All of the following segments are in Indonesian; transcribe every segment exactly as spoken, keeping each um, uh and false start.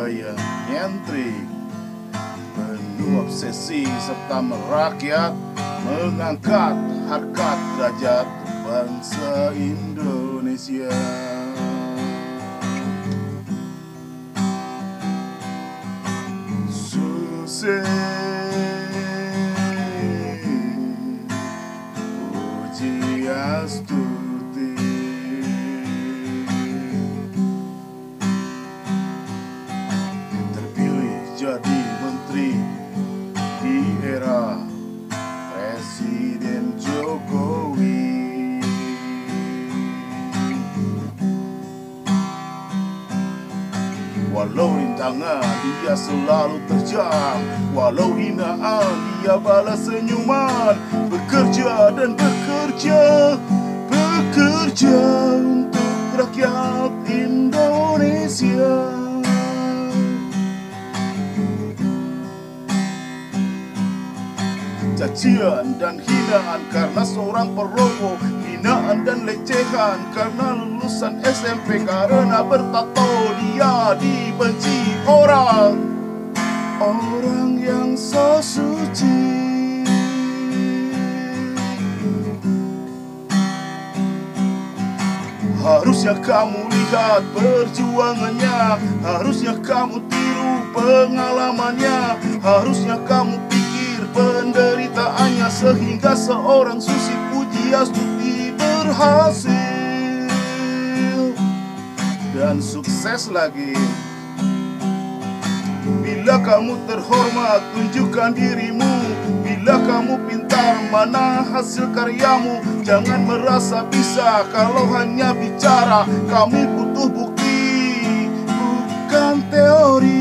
gaya nyentrik, penuh obsesi serta merakyat, mengangkat harkat derajat bangsa Indonesia. Susah puji astuti, terpilih jadi menteri di era Presiden Jokowi. Walau rintangan dia selalu terjang, walau hinaan dia balas senyuman. Bekerja dan bekerja, bekerja untuk rakyat Indonesia. Cacian dan hinaan karena seorang perokok, hinaan dan lecehan karena lulusan S M P, karena bertato dia dibenci orang, orang yang so suci. Harusnya kamu lihat perjuangannya, harusnya kamu tiru pengalamannya, harusnya kamu penderitaannya, sehingga seorang Susi Pujiastuti berhasil dan sukses lagi. Bila kamu terhormat, tunjukkan dirimu. Bila kamu pintar, mana hasil karyamu. Jangan merasa bisa kalau hanya bicara. Kami butuh bukti, bukan teori.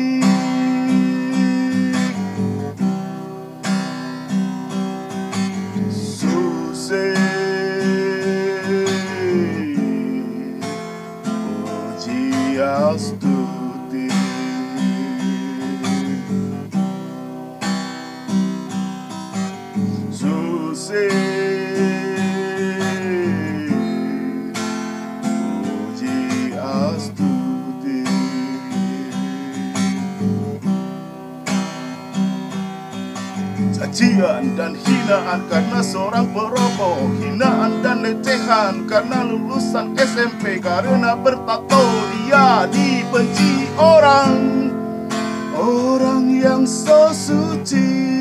Astuti, Susi Puji Astuti. Cacian dan hinaan karena seorang perokok, hinaan dan lecehan karena lulusan S M P, karena bertato dia dibenci orang, orang yang so suci.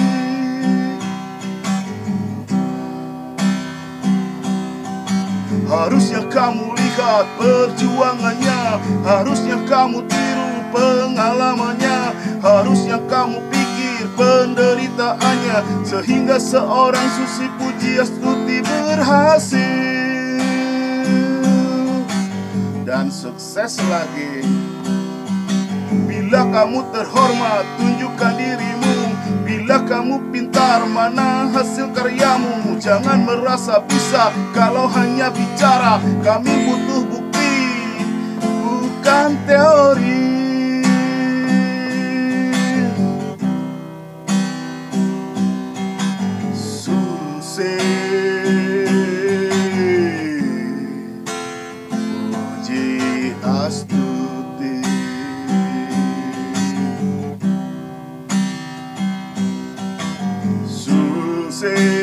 Harusnya kamu lihat perjuangannya, harusnya kamu tiru pengalamannya, harusnya kamu pikir penderitaannya, sehingga seorang Susi Pujiastuti berhasil dan sukses lagi. Bila kamu terhormat, tunjukkan dirimu. Bila kamu pintar, mana hasil karyamu. Jangan merasa bisa kalau hanya bicara. Kami butuh bukti, bukan teori. Susi Puji Astuti, Susi